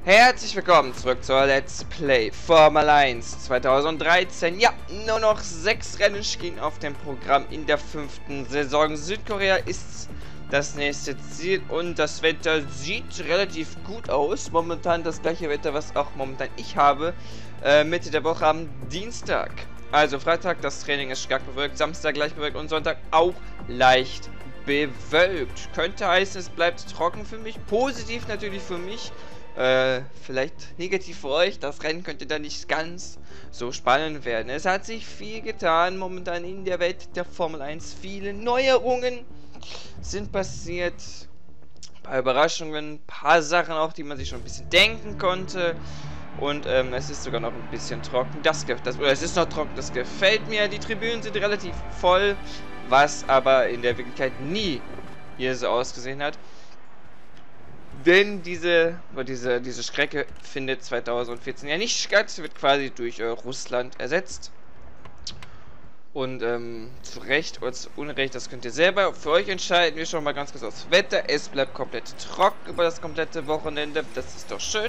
Herzlich willkommen zurück zur Let's Play Formel 1 2013. Ja, nur noch 6 Rennen stehen auf dem Programm in der 5. Saison. Südkorea ist das nächste Ziel und das Wetter sieht relativ gut aus. Momentan das gleiche Wetter, was auch momentan ich habe, Mitte der Woche am Dienstag. Also Freitag, das Training ist stark bewölkt, Samstag leicht bewölkt und Sonntag auch leicht bewölkt. Könnte heißen, es bleibt trocken für mich, positiv natürlich für mich. Vielleicht negativ für euch, das Rennen könnte dann nicht ganz so spannend werden. Es hat sich viel getan momentan in der Welt der Formel 1. Viele Neuerungen sind passiert, ein paar Überraschungen, ein paar Sachen auch, die man sich schon ein bisschen denken konnte. Und es ist sogar noch ein bisschen trocken. Es ist noch trocken, das gefällt mir. Die Tribünen sind relativ voll, was aber in der Wirklichkeit nie hier so ausgesehen hat. Denn diese Strecke findet 2014 ja nicht statt, wird quasi durch Russland ersetzt. Und zu Recht oder zu Unrecht, das könnt ihr selber für euch entscheiden. Wir schauen mal ganz kurz aufs Wetter. Es bleibt komplett trocken über das komplette Wochenende. Das ist doch schön.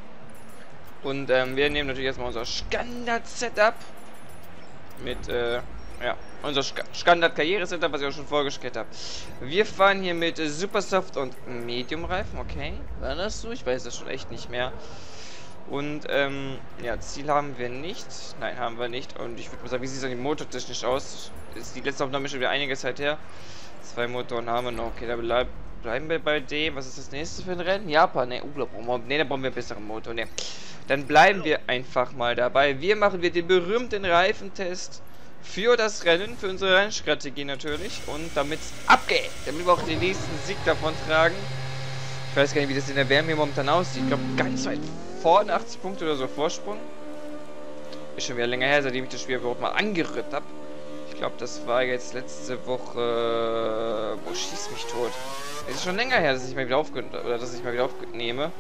Und wir nehmen natürlich erstmal unser Standard-Setup mit, ja, unser Standard-Karriere-Setup, was ich auch schon vorgestellt habe. Wir fahren hier mit Supersoft und Medium-Reifen, okay. War das so? Ich weiß das schon echt nicht mehr. Und, ja, Ziel haben wir nicht. Nein, haben wir nicht. Und ich würde mal sagen, wie sieht es an die motortechnisch aus? Ist die letzte Aufnahme schon wieder einige Zeit her. 2 Motoren haben wir noch. Okay, da bleiben wir bei dem. Was ist das nächste für ein Rennen? Japan, ne, da brauchen wir einen besseren Motor, ne. Dann bleiben wir einfach mal dabei. Machen wir den berühmten Reifentest für das Rennen, für unsere Rennstrategie natürlich. Und damit es abgeht, damit wir auch den nächsten Sieg davon tragen. Ich weiß gar nicht, wie das in der Wärme hier momentan aussieht. Ich glaube, ganz weit vorne, 80 Punkte oder so Vorsprung. Ist schon wieder länger her, seitdem ich das Spiel überhaupt mal angerührt habe. Ich glaube, das war jetzt letzte Woche... Boah, schieß mich tot. Es ist schon länger her, dass ich mal wieder aufnehme.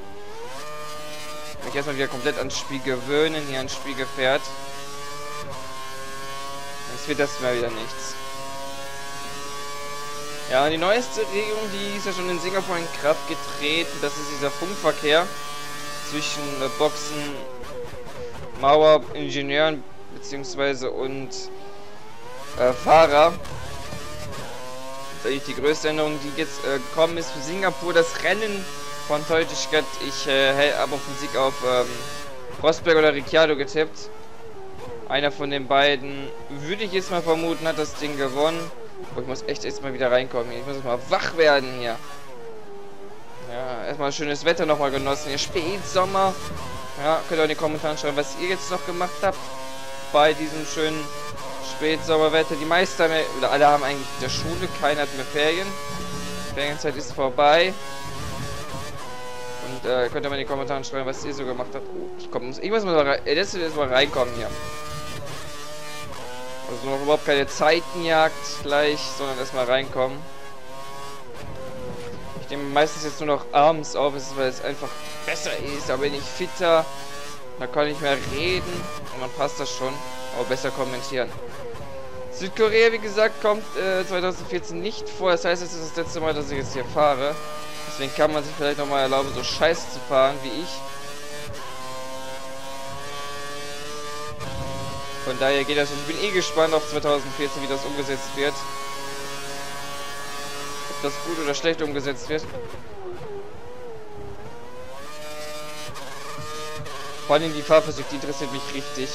Mich erstmal wieder komplett ans Spiel gewöhnen, hier ans Spielgefährt. Sonst wird das mal wieder nichts. Ja, und die neueste Regelung, die ist ja schon in Singapur in Kraft getreten. Das ist dieser Funkverkehr zwischen Boxen, Mauer, Ingenieuren beziehungsweise und Fahrer. Das ist eigentlich die größte Änderung, die jetzt gekommen ist für Singapur. Das Rennen von Teutigkeit. Ich habe auf den Sieg auf Rosberg oder Ricciardo getippt. Einer von den beiden, würde ich jetzt mal vermuten, hat das Ding gewonnen. Aber ich muss echt jetzt mal wieder reinkommen. Ich muss jetzt mal wach werden hier. Ja, erstmal schönes Wetter nochmal genossen. Hier Spätsommer. Ja, könnt ihr auch in den Kommentaren schreiben, was ihr jetzt noch gemacht habt bei diesem schönen Spätsommerwetter. Die meisten haben, oder alle haben eigentlich in der Schule, keiner hat mehr Ferien. Die Ferienzeit ist vorbei. Und könnt ihr mal in den Kommentaren schreiben, was ihr so gemacht habt. Oh, ich muss mal reinkommen hier. Also noch überhaupt keine Zeitenjagd gleich, sondern erstmal reinkommen. Ich nehme meistens jetzt nur noch abends auf, weil es einfach besser ist. Da bin ich fitter, da kann ich mehr reden und dann passt das schon. Aber besser kommentieren. Südkorea, wie gesagt, kommt 2014 nicht vor. Das heißt, es ist das letzte Mal, dass ich jetzt hier fahre. Deswegen kann man sich vielleicht nochmal erlauben, so scheiße zu fahren wie ich. Von daher geht das. Ich bin eh gespannt auf 2014, wie das umgesetzt wird. Ob das gut oder schlecht umgesetzt wird. Vor allem die Fahrphysik, die interessiert mich richtig.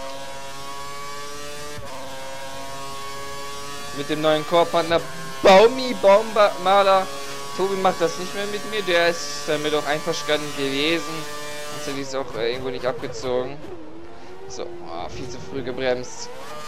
Mit dem neuen Core-Partner Baumi Baummaler. Tobi macht das nicht mehr mit mir. Der ist damit auch einverstanden gewesen. Sonst hätte ich es auch irgendwo nicht abgezogen. So, oh, viel zu früh gebremst.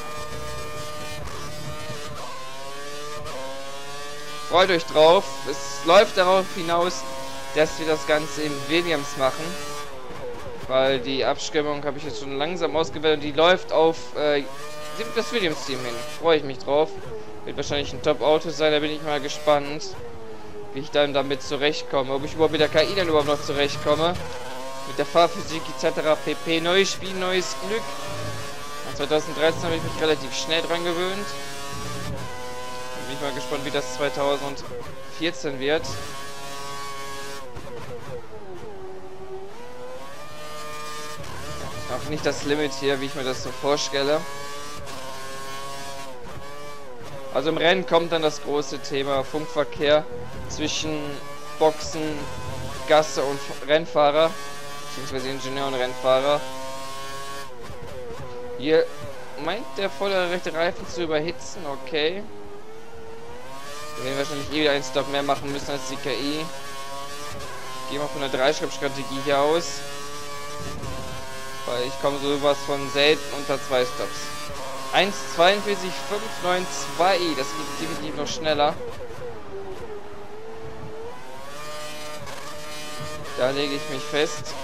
Freut euch drauf. Es läuft darauf hinaus, dass wir das Ganze in Williams machen. Weil die Abstimmung habe ich jetzt schon langsam ausgewählt und die läuft auf das Williams-Team hin. Freue ich mich drauf. Wird wahrscheinlich ein Top-Auto sein, da bin ich mal gespannt, wie ich dann damit zurechtkomme. Ob ich überhaupt mit der KI dann überhaupt noch zurechtkomme. Mit der Fahrphysik etc. pp. Neues Spiel, neues Glück. Nach 2013 habe ich mich relativ schnell dran gewöhnt. Bin ich mal gespannt, wie das 2014 wird. Auch nicht das Limit hier, wie ich mir das so vorstelle. Also im Rennen kommt dann das große Thema Funkverkehr zwischen Boxen, Gasse und Rennfahrer, beziehungsweise Ingenieur und Rennfahrer. Hier meint der vordere rechte Reifen zu überhitzen, okay. Wir werden wahrscheinlich eh wieder einen Stop mehr machen müssen als die KI. Gehen wir von der Dreischritt-Strategie hier aus. Weil ich komme sowas von selten unter 2 Stops. 1,42,592. Das geht definitiv noch schneller. Da lege ich mich fest.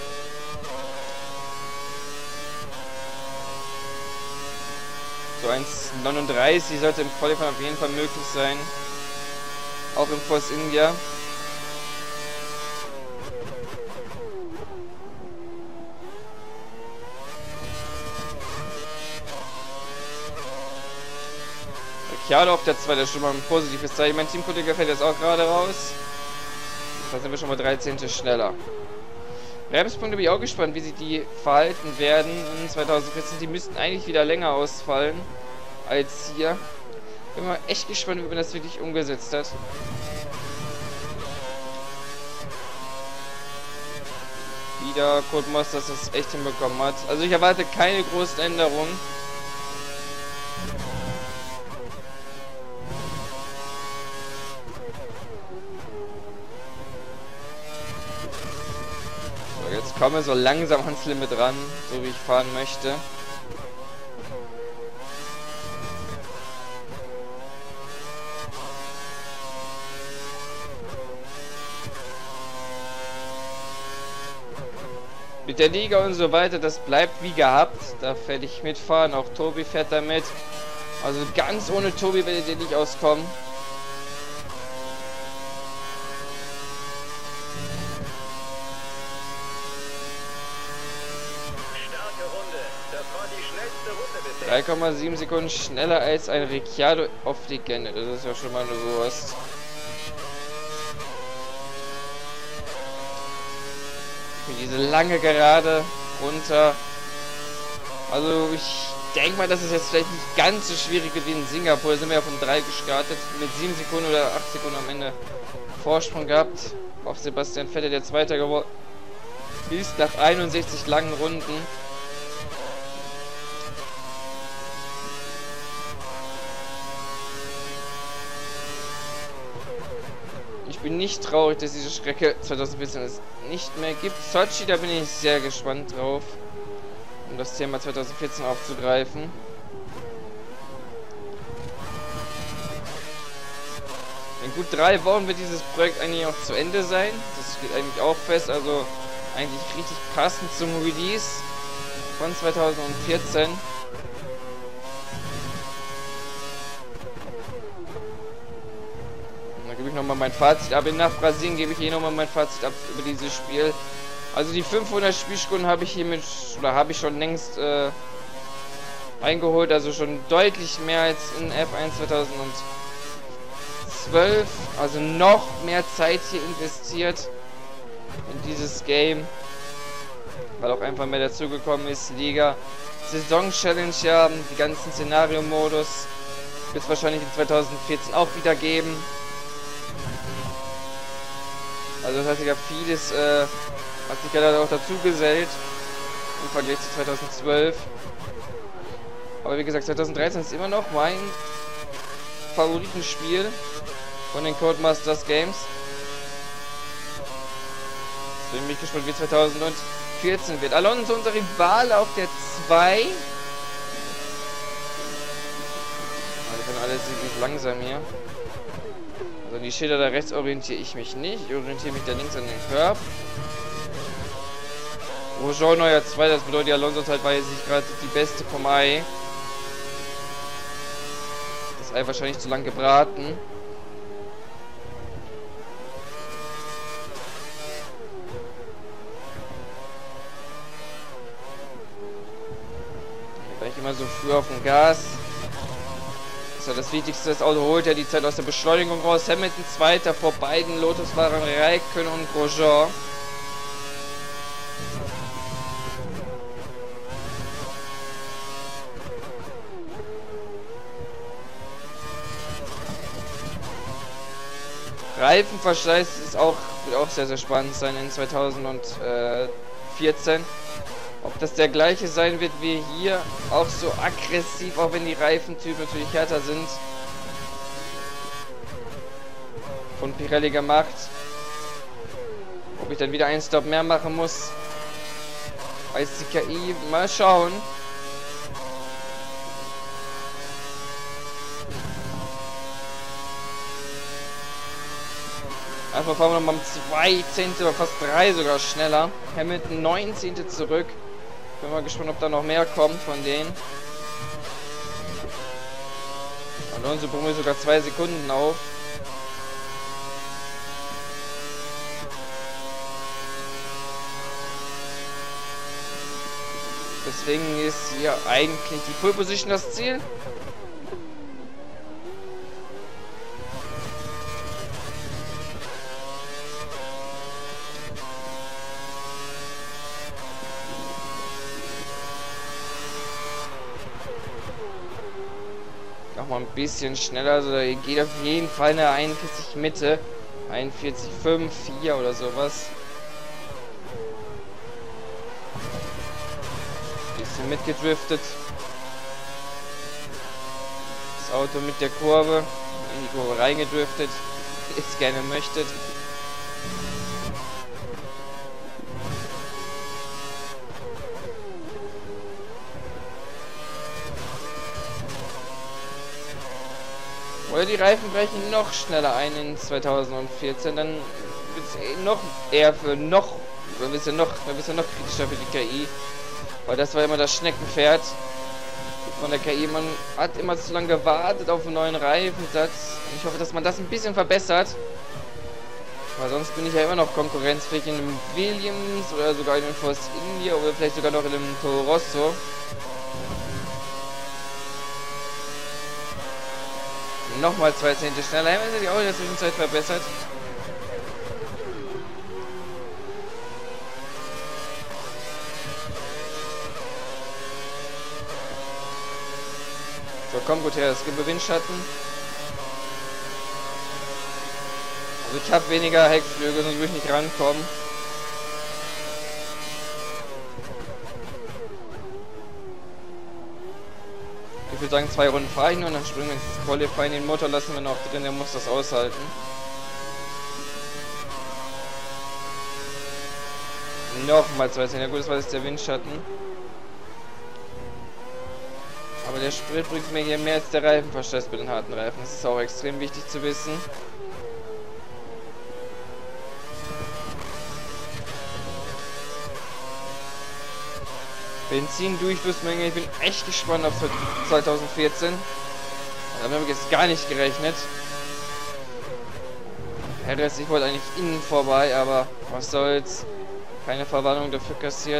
So 1,39 sollte im Qualifying auf jeden Fall möglich sein. Auch im Force India. Ricciardo auf der 2, das ist schon mal ein positives Zeichen. Mein Teamkollege fällt jetzt auch gerade raus. Da sind wir schon mal 13 schneller. Bremspunkte bin ich auch gespannt, wie sich die verhalten werden in 2014. Die müssten eigentlich wieder länger ausfallen als hier. Bin mal echt gespannt, wie man das wirklich umgesetzt hat. Wieder Codemasters das echt hinbekommen hat. Also ich erwarte keine großen Änderungen. Jetzt komme so langsam ans Limit ran, so wie ich fahren möchte. Mit der Liga und so weiter, das bleibt wie gehabt. Da werde ich mitfahren, auch Tobi fährt damit. Also ganz ohne Tobi werdet ihr nicht auskommen. Das war die schnellste Runde bisher. 3,7 Sekunden schneller als ein Ricciardo auf Legende. Das ist ja schon mal eine Wurst. Diese lange Gerade runter. Also ich denke mal, dass es jetzt vielleicht nicht ganz so schwierig wird wie in Singapur. Da sind wir ja von 3 gestartet. Mit 7 Sekunden oder 8 Sekunden am Ende Vorsprung gehabt. Auf Sebastian Vettel, der Zweiter geworden ist nach 61 langen Runden. Ich bin nicht traurig, dass diese Strecke 2014 es nicht mehr gibt. Sochi, da bin ich sehr gespannt drauf, um das Thema 2014 aufzugreifen. In gut 3 Wochen wird dieses Projekt eigentlich auch zu Ende sein. Das steht eigentlich auch fest, also eigentlich richtig passend zum Release von 2014. Gebe ich nochmal mein Fazit ab. Nach Brasilien gebe ich nochmal mein Fazit ab über dieses Spiel. Also die 500 Spielsekunden habe ich hiermit, oder habe ich schon längst eingeholt. Also schon deutlich mehr als in F1 2012. Also noch mehr Zeit hier investiert in dieses Game. Weil auch einfach mehr dazugekommen ist. Liga, Saison-Challenge, ja, die ganzen Szenario-Modus wird es wahrscheinlich in 2014 auch wieder geben. Also das heißt ja vieles hat sich ja dann auch dazu gesellt im Vergleich zu 2012. Aber wie gesagt, 2013 ist immer noch mein Favoritenspiel von den Codemasters Games. Jetzt bin ich gespannt, wie 2014 wird. Alonso, unser Rivale auf der 2. Die sind alle ziemlich langsam hier. Also die Schilder da rechts orientiere ich mich nicht. Ich orientiere mich da links an den Curb. Grosjean neuer 2, das bedeutet, Alonso halt war jetzt nicht gerade die beste vom Ei. Das Ei wahrscheinlich zu lang gebraten. Hier war ich immer so früh auf dem Gas. Das Wichtigste, das Auto holt ja die Zeit aus der Beschleunigung raus. Hamilton Zweiter vor beiden Lotus-Fahrern Räikkönen und Grosjean. Reifenverschleiß wird auch sehr, sehr spannend sein in 2014. Ob das der gleiche sein wird wie hier, auch so aggressiv, auch wenn die Reifentypen natürlich härter sind. Von Pirelli gemacht. Ob ich dann wieder einen Stop mehr machen muss als die KI, mal schauen. Einfach fahren wir nochmal um 2 Zehntel oder fast 3 sogar schneller. Hamilton 9 Zehntel zurück. Bin mal gespannt, ob da noch mehr kommt von denen. Alonso bringen wir sogar 2 Sekunden auf. Deswegen ist hier eigentlich die Pole Position das Ziel. Noch mal ein bisschen schneller, also da geht auf jeden Fall eine 41 Mitte. 41,5, 4 oder sowas. Bisschen mitgedriftet. Das Auto mit der Kurve. In die Kurve reingedriftet. Wie ihr es gerne möchtet. Oder die Reifen brechen noch schneller ein in 2014, dann wird es noch eher für noch kritischer für die KI. Weil das war immer das Schneckenpferd von der KI. Man hat immer zu lange gewartet auf einen neuen Reifensatz. Ich hoffe, dass man das ein bisschen verbessert. Weil sonst bin ich ja immer noch konkurrenzfähig in einem Williams oder sogar in einem Force India oder vielleicht sogar noch in einem Toro Rosso. Nochmal 2 Zehntel schneller. Haben wir sich auch in der Zwischenzeit verbessert. So, komm gut her, es gibt Windschatten. Also ich habe weniger Heckflügel, sonst würde ich nicht rankommen. Ich würde sagen, 2 Runden fahre ich nur und dann springen wir ins Qualifying. Den Motor lassen wir noch drin, der muss das aushalten. Nochmal 2 Zehntel. Ja gut, das war jetzt der Windschatten. Aber der Sprit bringt mir hier mehr als der Reifenverschleiß bei den harten Reifen. Das ist auch extrem wichtig zu wissen. Benzindurchflussmenge, ich bin echt gespannt auf 2014. Damit habe ich jetzt gar nicht gerechnet. Perez, ich wollte eigentlich innen vorbei, aber was soll's. Keine Verwarnung dafür kassiert.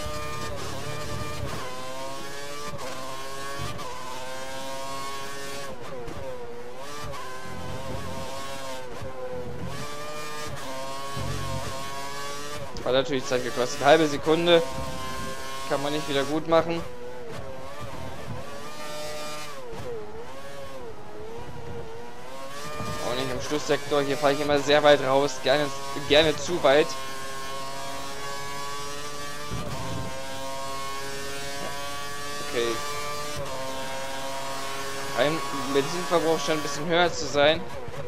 Hat natürlich Zeit gekostet. Halbe Sekunde. Kann man nicht wieder gut machen. Auch nicht im Schlusssektor. Hier fahre ich immer sehr weit raus. Gerne zu weit. Okay. Ein Benzinverbrauch scheint ein bisschen höher zu sein.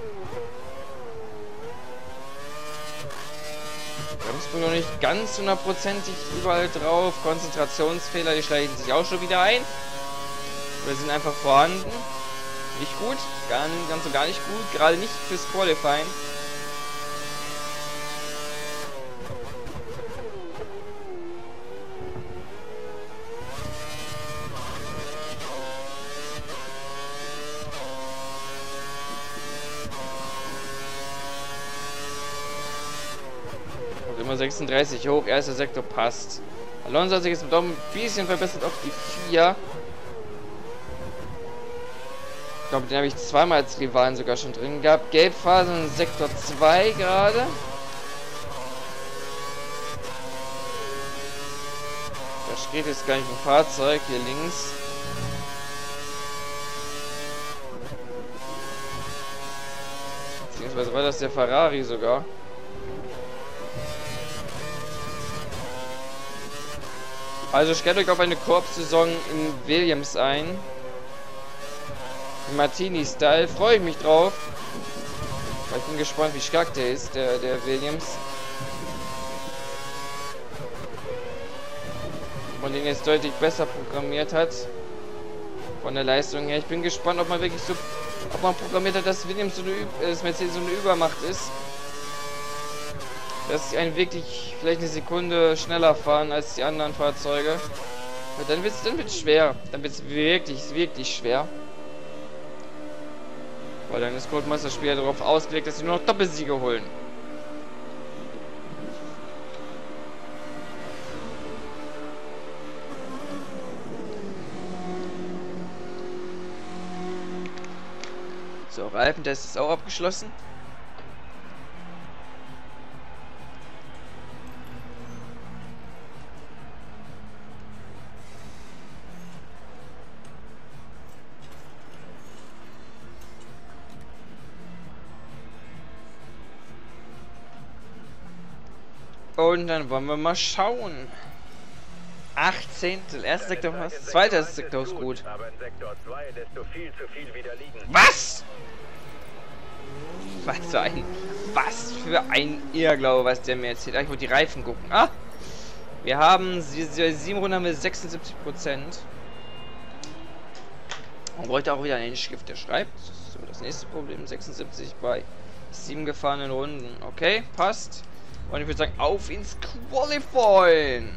Bremsspur noch nicht ganz 100%ig überall drauf. Konzentrationsfehler, die schleichen sich auch schon wieder ein. Oder sind einfach vorhanden. Nicht gut, ganz und gar nicht gut. Gerade nicht fürs Qualifying. Immer 36 hoch, erster Sektor passt. Alonso hat sich jetzt doch ein bisschen verbessert auf die 4. Ich glaube, den habe ich zweimal als Rivalen sogar schon drin gehabt. Gelbphase in Sektor 2 gerade. Da steht jetzt gar nicht ein Fahrzeug hier links. Beziehungsweise war das der Ferrari sogar. Also stellt euch auf eine Koop-Saison in Williams ein. Im Martini-Style. Freue ich mich drauf. Ich bin gespannt, wie stark der ist, der Williams. Man den jetzt deutlich besser programmiert hat. Von der Leistung her. Ich bin gespannt, ob man wirklich so... Ob man programmiert hat, dass Williams so das Mercedes so eine Übermacht ist. Dass sie einen wirklich vielleicht eine Sekunde schneller fahren als die anderen Fahrzeuge. Und dann wird's schwer. Dann wird es wirklich schwer. Weil dann ist Codemeister-Spiel darauf ausgelegt, dass sie nur noch Doppelsiege holen. So, Reifentest ist auch abgeschlossen. Und dann wollen wir mal schauen. 18. Erster Sektor fast. Zweiter Sektor ist gut. Aber in Sektor 2 lässt du viel zu viel wieder liegen. Was? Was für ein Irrglaube, was der mir erzählt. Ich wollte die Reifen gucken. Ah! Wir haben 7 Runden haben wir 76%. Man bräuchte auch wieder einen Stift, der schreibt. So, das nächste Problem. 76 bei 7 gefahrenen Runden. Okay, passt. Und ich würde sagen, auf ins Qualifying.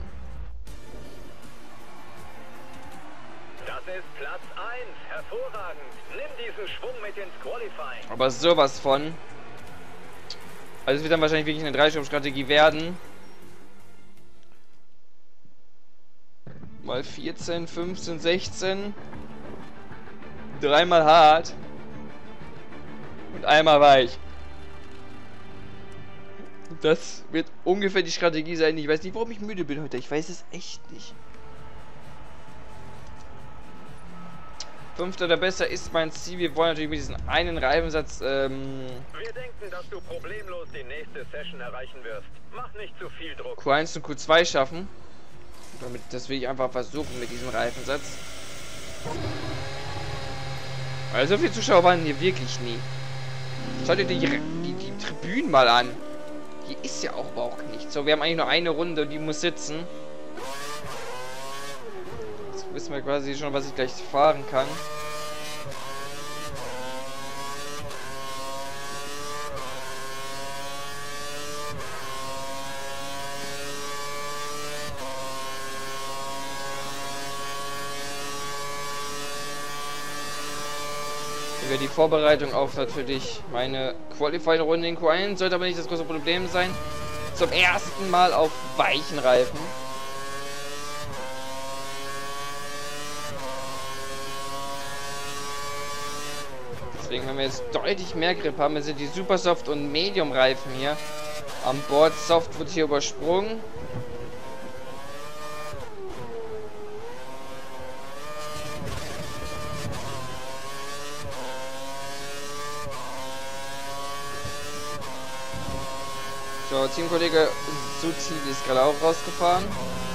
Das ist Platz 1. Hervorragend. Nimm diesen Schwung mit ins Qualifying. Aber sowas von. Also es wird dann wahrscheinlich wirklich eine 3-Stopp-Strategie werden. Mal 14, 15, 16. Dreimal hart. Und einmal weich. Das wird ungefähr die Strategie sein. Ich weiß nicht, warum ich müde bin heute. Ich weiß es echt nicht. 5. oder besser ist mein Ziel. Wir wollen natürlich mit diesem einen Reifensatz. Wir denken, dass du problemlos die nächste Session erreichen wirst. Mach nicht zu viel Druck. Q1 und Q2 schaffen. Das will ich einfach versuchen mit diesem Reifensatz. Also so viele Zuschauer waren hier wirklich nie. Schaut ihr die Tribünen mal an. Hier ist ja auch nichts. So, wir haben eigentlich nur eine Runde und die muss sitzen. Jetzt wissen wir quasi schon, was ich gleich fahren kann. Über die Vorbereitung auf natürlich meine Qualifying-Runde in Q1 sollte aber nicht das große Problem sein. Zum ersten Mal auf weichen Reifen. Deswegen, wenn wir jetzt deutlich mehr Grip haben, sind die Supersoft und Medium Reifen hier an Bord. Soft wird hier übersprungen. So, Teamkollege Sutil ist gerade auch rausgefahren.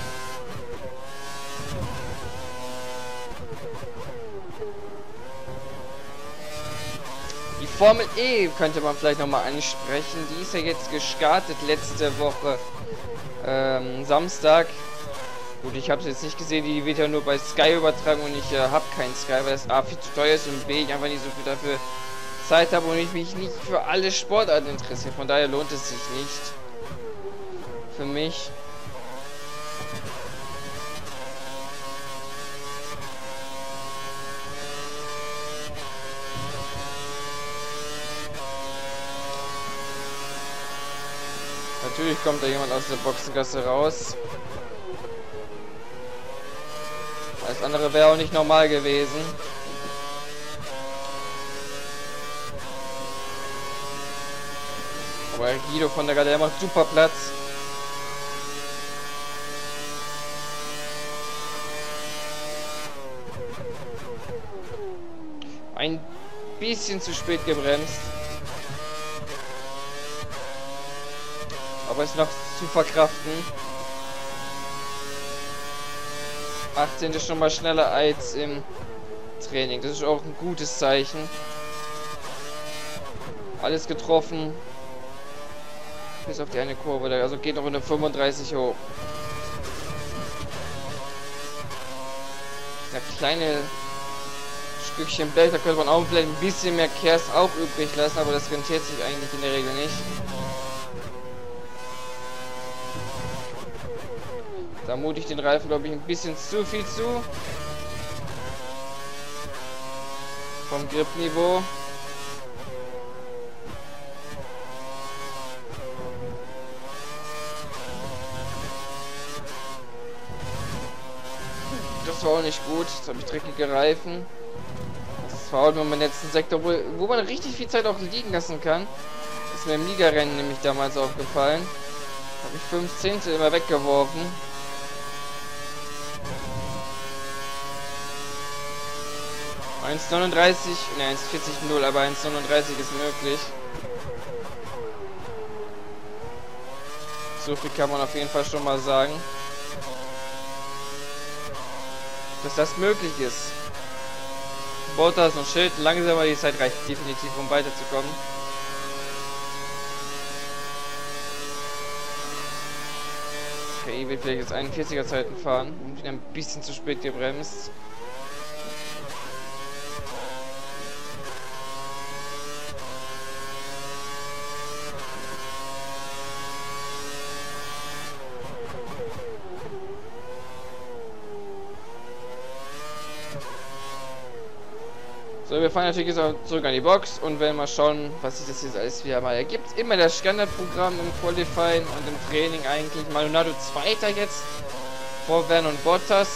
Die Formel E könnte man vielleicht nochmal ansprechen. Die ist ja jetzt gestartet letzte Woche Samstag. Gut, ich habe es jetzt nicht gesehen, die wird ja nur bei Sky übertragen und ich habe keinen Sky, weil das A viel zu teuer ist und B ich einfach nicht so viel dafür Zeit habe und ich mich nicht für alle Sportarten interessiere. Von daher lohnt es sich nicht. Für mich. Natürlich kommt da jemand aus der Boxengasse raus. Alles andere wäre auch nicht normal gewesen. Aber Guido von der Galerie macht super Platz. Ein bisschen zu spät gebremst. Aber ist noch zu verkraften. 18 ist schon mal schneller als im Training. Das ist auch ein gutes Zeichen. Alles getroffen. Bis auf die eine Kurve. Also geht noch Runde 35 hoch. Der kleine Stückchen Blech, da könnte man auch vielleicht ein bisschen mehr Kers auch übrig lassen, aber das rentiert sich eigentlich in der Regel nicht. Da mute ich den Reifen, glaube ich, ein bisschen zu viel zu. Vom Gripniveau. Das war auch nicht gut. Jetzt habe ich dreckige Reifen. Das war auch nur mein letzten Sektor, wo man richtig viel Zeit auch liegen lassen kann. Das ist mir im Ligarennen nämlich damals aufgefallen. Habe ich 5 Zehntel immer weggeworfen. Ne, 1,40,0, aber 1,39 ist möglich. So viel kann man auf jeden Fall schon mal sagen. Dass das möglich ist. Bottas und Schild, langsamer, die Zeit reicht definitiv, um weiterzukommen. Okay, wird vielleicht jetzt 41er Zeiten fahren und wieder ein bisschen zu spät gebremst. So, wir fahren natürlich jetzt auch zurück an die Box und werden mal schauen, was sich das jetzt alles wieder mal ergibt. Immer das Standardprogramm im Qualifying und im Training eigentlich. Maldonado Zweiter jetzt vor Vernon und Bottas.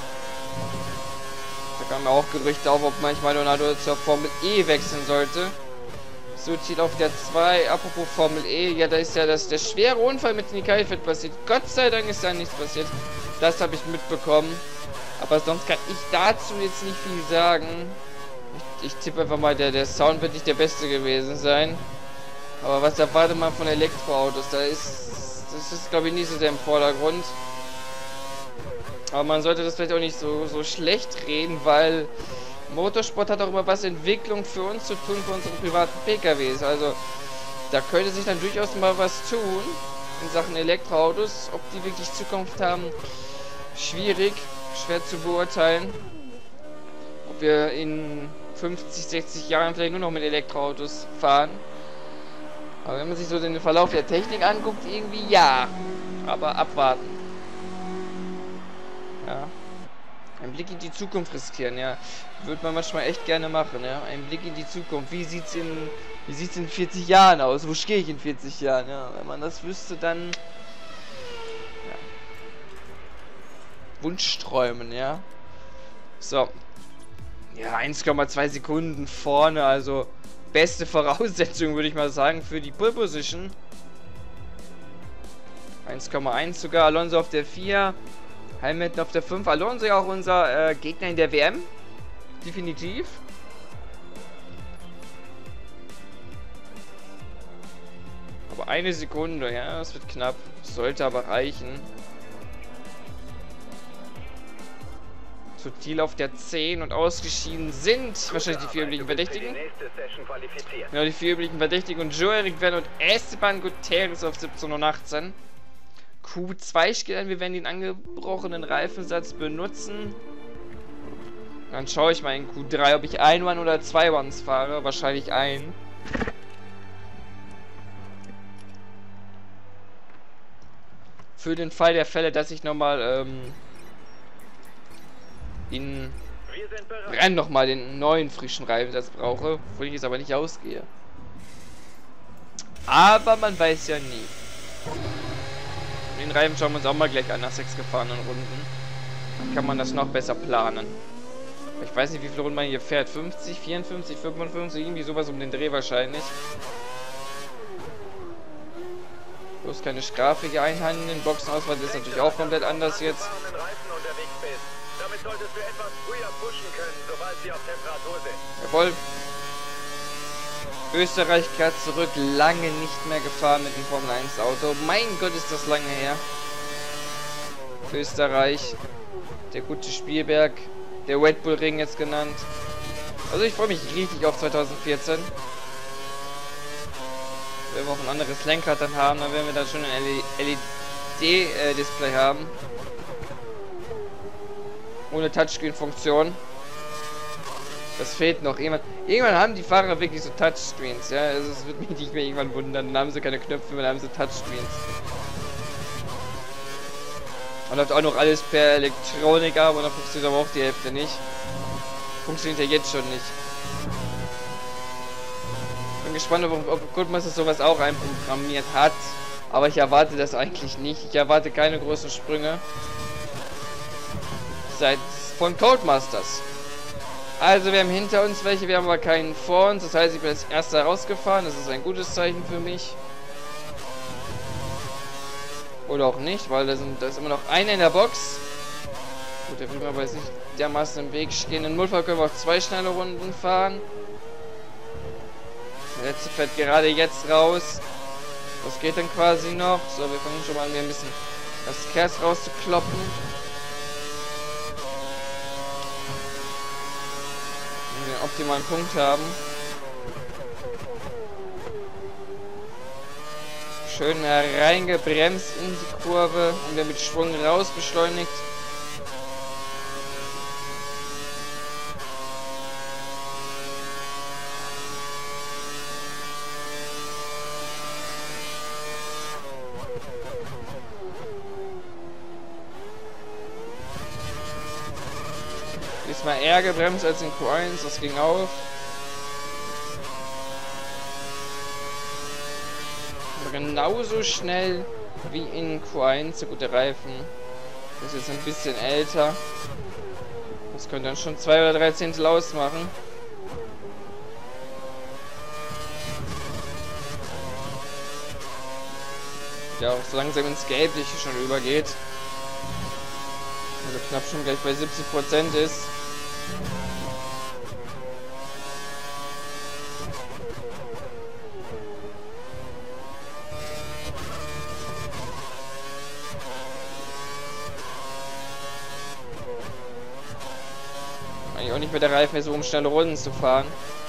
Da kamen auch Gerüchte auf, ob manchmal Maldonado zur Formel E wechseln sollte. So, Ziel auf der 2. Apropos Formel E, ja, da ist ja der schwere Unfall mit Nick Heidfeld passiert. Gott sei Dank ist da nichts passiert. Das habe ich mitbekommen. Aber sonst kann ich dazu jetzt nicht viel sagen. Ich tippe einfach mal, der Sound wird nicht der beste gewesen sein. Aber was erwartet man von Elektroautos? Das ist glaube ich nicht so sehr im Vordergrund. Aber man sollte das vielleicht auch nicht so schlecht reden, weil Motorsport hat auch immer was Entwicklung für uns zu tun, für unsere privaten PKWs. Also da könnte sich dann durchaus mal was tun in Sachen Elektroautos. Ob die wirklich Zukunft haben, schwierig, schwer zu beurteilen. Ob wir in 50, 60 Jahren vielleicht nur noch mit Elektroautos fahren. Aber wenn man sich so den Verlauf der Technik anguckt, irgendwie ja. Aber abwarten. Ja. Ein Blick in die Zukunft riskieren, ja. Würde man manchmal echt gerne machen, ja. Ein Blick in die Zukunft. Wie sieht's in 40 Jahren aus? Wo stehe ich in 40 Jahren? Ja, wenn man das wüsste, dann ja. Wunschträumen, ja. So. Ja, 1,2 Sekunden vorne, also beste Voraussetzung, würde ich mal sagen, für die Pole Position. 1,1 sogar, Alonso auf der 4, Hamilton auf der 5. Alonso ja auch unser Gegner in der WM. Definitiv. Aber 1 Sekunde, ja, das wird knapp. Sollte aber reichen. Ziel auf der 10 und ausgeschieden sind wahrscheinlich die 4 üblichen Verdächtigen. Ja, die 4 üblichen Verdächtigen und Joe-Eric Vergne und Esteban Gutierrez auf 17 und 18. Q2 steht an, wir werden den angebrochenen Reifensatz benutzen. Dann schaue ich mal in Q3, ob ich ein One oder 2 Ones fahre. Wahrscheinlich ein. Für den Fall der Fälle, dass ich nochmal in Rennen nochmal den neuen frischen Reifensatz brauche, wo ich jetzt aber nicht ausgehe. Aber man weiß ja nie. Den Reifen schauen wir uns auch mal gleich an nach 6 gefahrenen Runden. Dann kann man das noch besser planen. Ich weiß nicht, wie viele Runden man hier fährt. 50, 54, 55, irgendwie sowas um den Dreh wahrscheinlich. Bloß keine Strafe hier einhandeln. Den Boxenauswahl ist natürlich auch komplett anders jetzt. Damit solltest du etwas früher pushen können, sobald sie auf Temperatur sind. Jawohl. Österreich kehrt zurück, lange nicht mehr gefahren mit dem Formel 1 Auto. Mein Gott, ist das lange her. Österreich, der gute Spielberg, der Red Bull Ring jetzt genannt. Also ich freue mich richtig auf 2014. Wenn wir auch ein anderes Lenkrad dann haben, dann werden wir da schon ein LED-Display haben. Ohne Touchscreen-Funktion. Das fehlt noch. Irgendwann haben die Fahrer wirklich so Touchscreens, ja. Also es wird mich nicht mehr irgendwann wundern. Dann haben sie keine Knöpfe mehr, dann haben sie Touchscreens. Und läuft auch noch alles per Elektronik ab und dann funktioniert aber auch die Hälfte nicht. Funktioniert ja jetzt schon nicht. Bin gespannt, ob Codemasters sowas auch einprogrammiert hat. Aber ich erwarte das eigentlich nicht. Ich erwarte keine großen Sprünge. Von Codemasters. Also wir haben hinter uns welche, wir haben aber keinen vor uns. Das heißt, ich bin als erster rausgefahren. Das ist ein gutes Zeichen für mich. Oder auch nicht, weil da ist immer noch einer in der Box. Gut, der will mir aber jetzt nicht dermaßen im Weg stehen. In Notfall können wir auch 2 schnelle Runden fahren. Der letzte fährt gerade jetzt raus. Das geht dann quasi noch. So, wir fangen schon mal an, mir ein bisschen das Kers rauszukloppen. Den optimalen Punkt haben. Schön reingebremst in die Kurve und wir mit Schwung raus beschleunigt. Diesmal eher gebremst als in Q1, das ging auf. Aber genauso schnell wie in Q1, der gute Reifen. Das ist jetzt ein bisschen älter. Das könnte dann schon 2 oder 3 Zehntel ausmachen. Ja, auch so langsam ins Gelbliche schon übergeht. Also knapp schon gleich bei 70% ist. Eigentlich auch nicht mit der Reifen ist, um schnelle Runden zu fahren.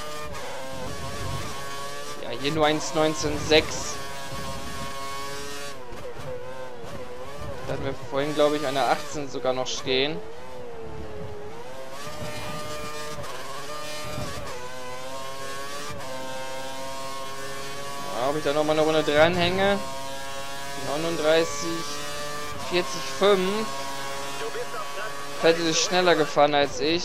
Ja, hier nur 1,19,6. Da hatten wir vorhin, glaube ich, eine 18 sogar noch stehen. Ja, ob ich da nochmal eine Runde dranhänge. 39, 40, 5. Fett ist schneller gefahren als ich.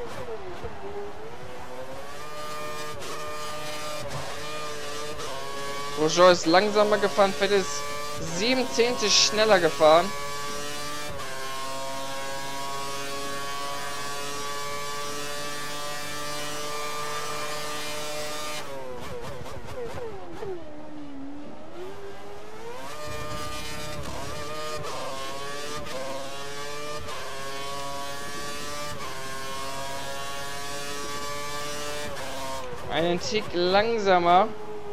Roger ist langsamer gefahren, Fett ist 7 Zehntel schneller gefahren. Einen Tick langsamer.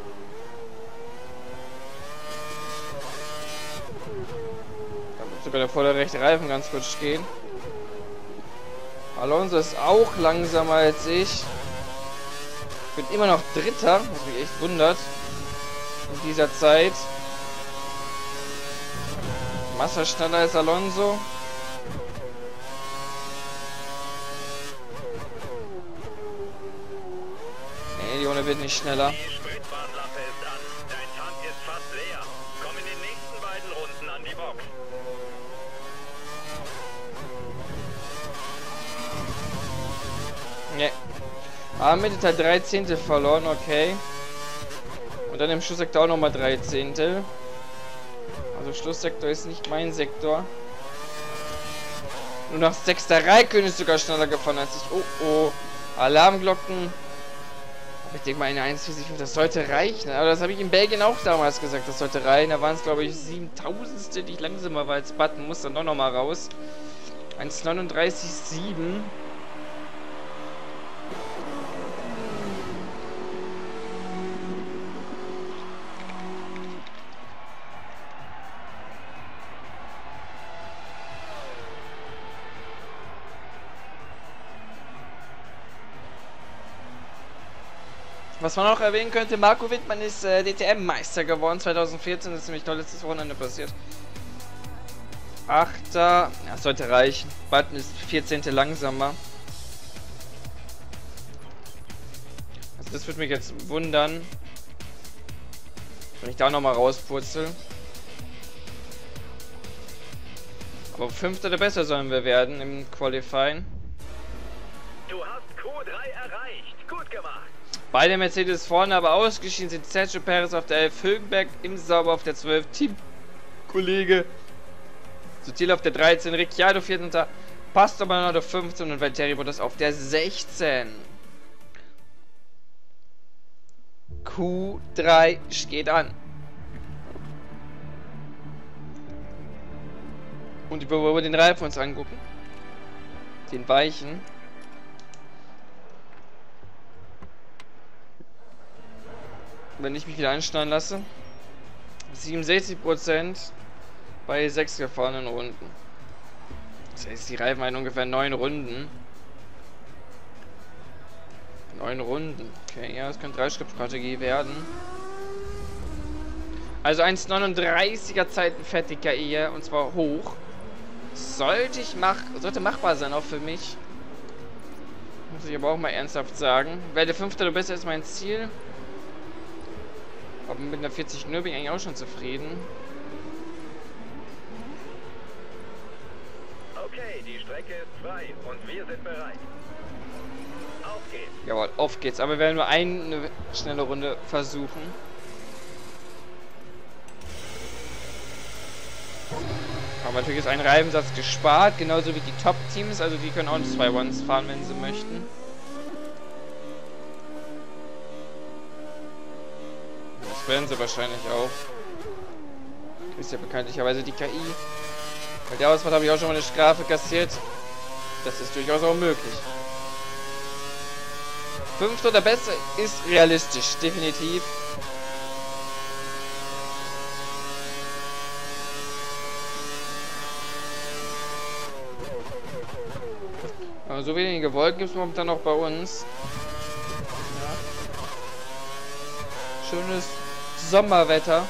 Da wird sogar der vordere rechte Reifen ganz kurz stehen. Alonso ist auch langsamer als ich. Ich bin immer noch Dritter, was mich echt wundert. In dieser Zeit. Massa schneller als Alonso. Die Runde wird nicht schneller. Die Spritwarnlampe ist an. Dein Tank ist fast leer. Komm in den nächsten beiden Runden an die Box. Ne. Aber mit Teil 3 Zehntel verloren, okay. Und dann im Schlusssektor auch nochmal 3 Zehntel. Also Schlusssektor ist nicht mein Sektor. Nur nach 6. Raikkonen ist sogar schneller gefahren als ich. Oh oh. Alarmglocken. Ich denke mal, eine 1,45, das sollte reichen. Aber das habe ich in Belgien auch damals gesagt, das sollte reichen. Da waren es, glaube ich, 7.000, die ich langsamer war als Button. Muss dann doch nochmal raus. 1,39,7. Was man noch erwähnen könnte, Marco Wittmann ist DTM-Meister geworden 2014, das ist nämlich noch letztes Wochenende passiert. 8. Ja, sollte reichen. Button ist 14. langsamer. Also das würde mich jetzt wundern, wenn ich da nochmal rauspurzel. Aber 5. oder besser sollen wir werden im Qualifying. Du hast Q3 erreicht. Gut gemacht. Beide Mercedes vorne, aber ausgeschieden sind Sergio Perez auf der 11, Hülkenberg im Sauber auf der 12, Teamkollege Sutil auf der 13, Ricciardo 14. Pastor auf der 15 und Valtteri Bottas auf der 16. Q3 steht an. Und wir wollen den Reifen uns angucken. Den weichen. Wenn ich mich wieder anschneiden lasse. 67% bei 6 gefahrenen Runden. Das heißt, die Reifen haben ungefähr 9 Runden. 9 Runden. Okay, ja, das könnte 3-Schritt-Strategie werden. Also 1,39er Zeitenfertig KI, und zwar hoch. Sollte machbar sein, auch für mich. Muss ich aber auch mal ernsthaft sagen. Werde 5. oder besser ist mein Ziel. Aber mit einer 40 bin ich eigentlich auch schon zufrieden. Okay, die Strecke ist frei und wir sind bereit. Auf geht's. Jawohl, auf geht's. Aber wir werden nur eine schnelle Runde versuchen. Aber natürlich ist ein Reifensatz gespart, genauso wie die Top-Teams. Also die können auch 2 Ones fahren, wenn sie möchten. Das werden sie wahrscheinlich auch. Ist ja bekanntlicherweise die KI. Bei der Ausfahrt habe ich auch schon mal eine Strafe kassiert. Das ist durchaus auch möglich. 5. oder besser ist realistisch, definitiv. Aber so wenige Wolken gibt es momentan noch bei uns. Ja. Schönes Sommerwetter.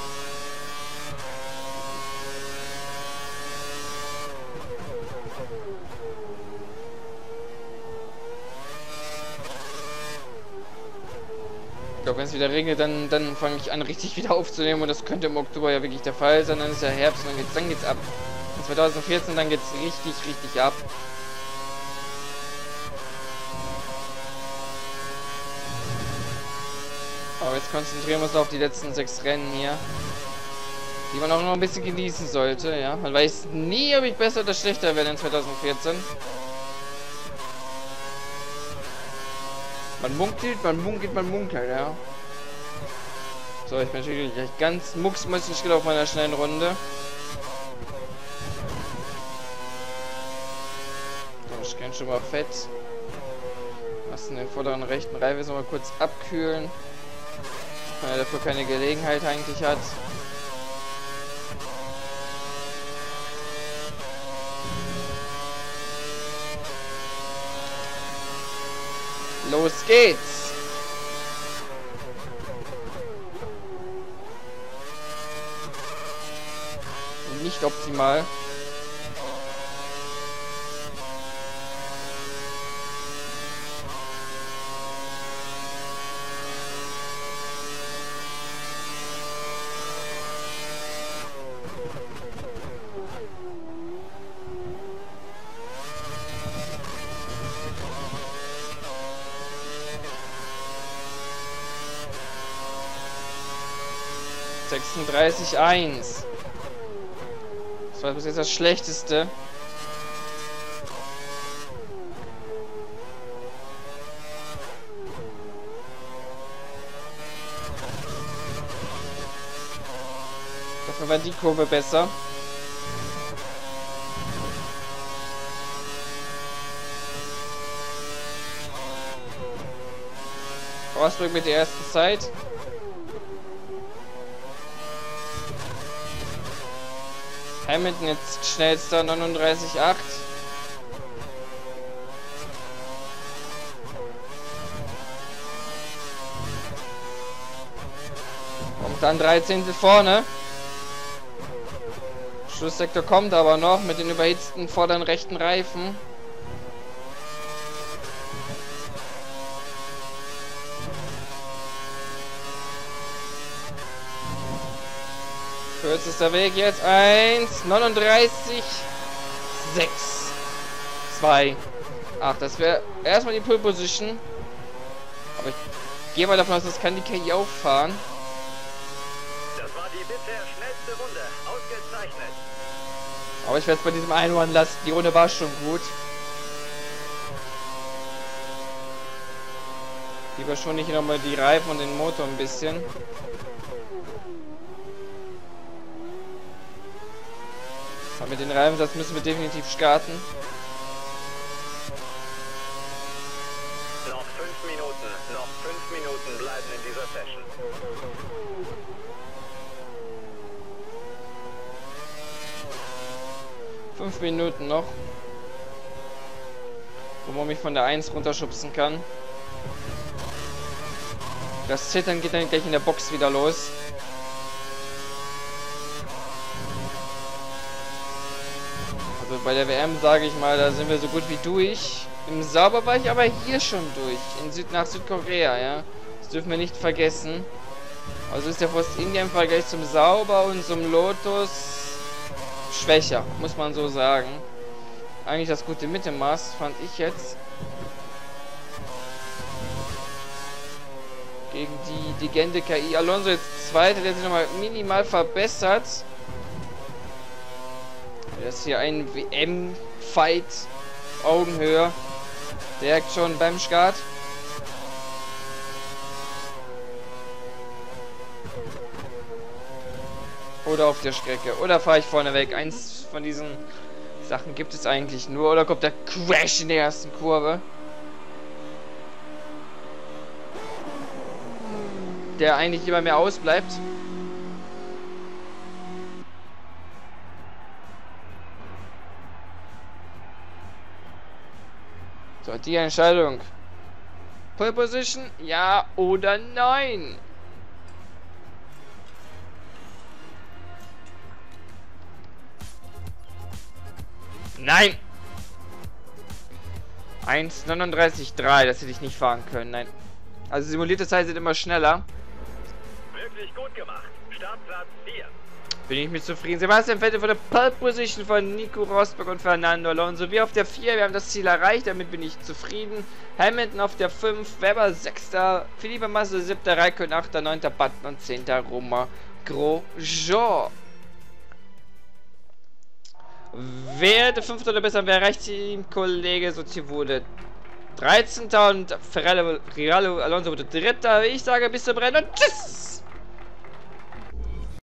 Ich glaube, wenn es wieder regnet, dann fange ich an, richtig wieder aufzunehmen. Und das könnte im Oktober ja wirklich der Fall sein. Dann ist ja Herbst und dann geht's ab. Und 2014 dann geht's richtig ab. Aber jetzt konzentrieren wir uns auf die letzten 6 Rennen hier. Die man auch noch ein bisschen genießen sollte, ja. Man weiß nie, ob ich besser oder schlechter werde in 2014. Man munkelt, ja. So, ich bin natürlich gleich ganz mucksmäuschenstill auf meiner schnellen Runde. So, ich kenne schon mal fett. Lassen den vorderen rechten Reifen noch mal kurz abkühlen. Weil er dafür keine Gelegenheit eigentlich hat. Los geht's! Nicht optimal. (36,1). Das war bis jetzt das Schlechteste. Dafür war die Kurve besser. Rosberg mit der ersten Zeit. Hamilton jetzt schnellster 39,8. dann 13 vorne. Schlusssektor kommt aber noch mit den überhitzten vorderen rechten Reifen. Kürzester Weg jetzt 1:39,6. 2. Ach, das wäre erstmal die Pole Position. Aber ich gehe mal davon aus, das kann die KI auffahren. Das war die bisher schnellste Runde. Ausgezeichnet. Aber ich werde es bei diesem einen Run lassen. Die Runde war schon gut. Lieber schon nicht nochmal die Reifen und den Motor ein bisschen. Aber mit den Reifensatz müssen wir definitiv starten. Noch 5 Minuten. Noch 5 Minuten bleiben in dieser Session. Fünf Minuten noch. Wo man mich von der 1 runterschubsen kann. Das Zittern geht dann gleich in der Box wieder los. Also bei der WM, sage ich mal, da sind wir so gut wie durch. Im Sauber war ich aber hier schon durch. Nach Südkorea, ja. Das dürfen wir nicht vergessen. Also ist der Force India im Vergleich zum Sauber und zum Lotus schwächer, muss man so sagen. Eigentlich das gute Mittelmaß, fand ich jetzt. Gegen die Legende KI. Alonso jetzt Zweiter, der sich nochmal minimal verbessert. Das ist hier ein WM-Fight. Augenhöhe. Direkt schon beim Start. Oder auf der Strecke. Oder fahre ich vorne weg. Eins von diesen Sachen gibt es eigentlich nur. Oder kommt der Crash in der ersten Kurve. Der eigentlich immer mehr ausbleibt. So, die Entscheidung. Pole Position, ja oder nein? Nein! 1:39,3, das hätte ich nicht fahren können, nein. Also simulierte Zeit sind immer schneller. Wirklich gut gemacht. Startplatz 4. Bin ich mit zufrieden. Sebastian Vettel von der Pole Position von Nico Rosberg und Fernando Alonso. Wir auf der 4, wir haben das Ziel erreicht, damit bin ich zufrieden. Hamilton auf der 5, Webber 6. Felipe Massa 7. Raikkonen 8., 9. Button und 10. Romain Grosjean. Wer der 5. oder besser, wer erreicht Teamkollege Sozi wurde 13. und Ferrari Alonso wurde 3. Ich sage bis zum Rennen und tschüss!